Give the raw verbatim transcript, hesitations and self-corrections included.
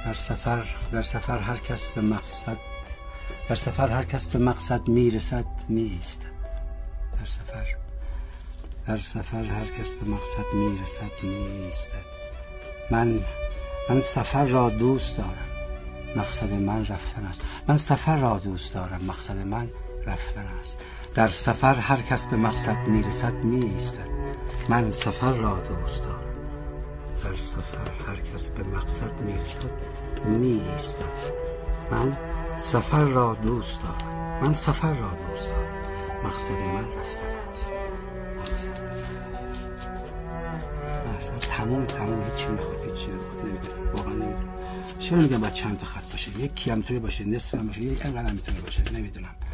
در سفر در سفر هر کس به مقصد در سفر هر کس به مقصد میرسد میایستد. در سفر در سفر هر کس به مقصد میرسد میایستد. من من سفر را دوست دارم، مقصد من رفتن است. من سفر را دوست دارم، مقصد من رفتن است. در سفر هر کس به مقصد میرسد میایستد. من سفر را دوست دارم، در سفر هر کس به مقصد میرسد میایستد. من سفر را دوست دارم، من سفر را دوست دارم، مقصد من رفتن است. مقصد من اصلا تمام تمام هیچی نمیخواد، هیچی نمیخواد، نمیدونم واقعا نمیدونم چرا میگم باید چند تا خط باشه. یکی هم میتونه باشه، نصف هم باشه، یک انقدر هم میتونه باشه، نمیدونم.